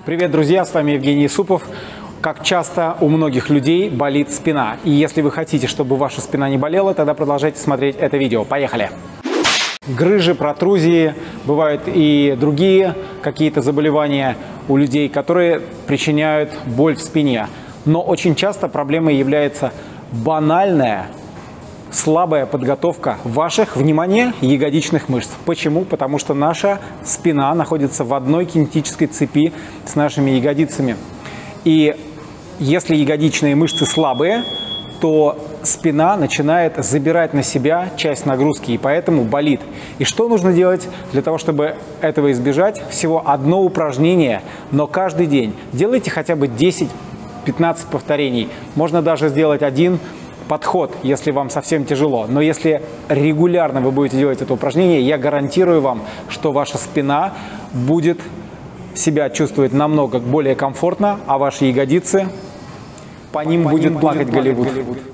Привет, друзья! С вами Евгений Исупов. Как часто у многих людей болит спина. И если вы хотите, чтобы ваша спина не болела, тогда продолжайте смотреть это видео. Поехали! Грыжи, протрузии, бывают и другие какие-то заболевания у людей, которые причиняют боль в спине. Но очень часто проблемой является банальная, слабая подготовка ваших, внимание, ягодичных мышц. Почему? Потому что наша спина находится в одной кинетической цепи с нашими ягодицами. И если ягодичные мышцы слабые, то спина начинает забирать на себя часть нагрузки, и поэтому болит. И что нужно делать для того, чтобы этого избежать? Всего одно упражнение, но каждый день. Делайте хотя бы 10-15 повторений. Можно даже сделать один подход, если вам совсем тяжело. Но если регулярно вы будете делать это упражнение, я гарантирую вам, что ваша спина будет себя чувствовать намного более комфортно, а ваши ягодицы, по ним будет плакать Голливуд.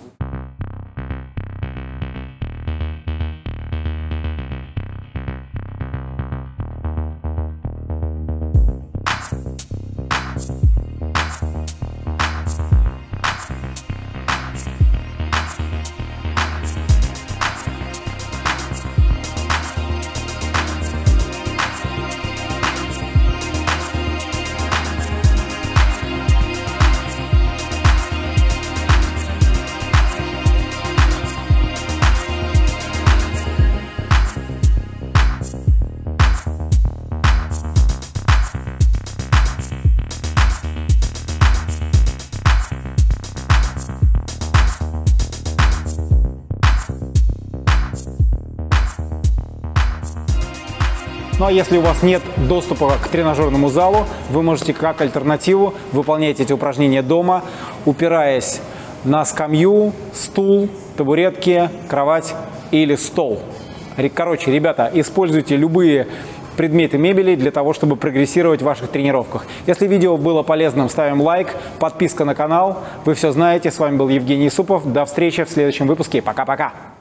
Ну а если у вас нет доступа к тренажерному залу, вы можете как альтернативу выполнять эти упражнения дома, упираясь на скамью, стул, табуретки, кровать или стол. Короче, ребята, используйте любые предметы мебели для того, чтобы прогрессировать в ваших тренировках. Если видео было полезным, ставим лайк, подписка на канал. Вы все знаете. С вами был Евгений Исупов. До встречи в следующем выпуске. Пока-пока.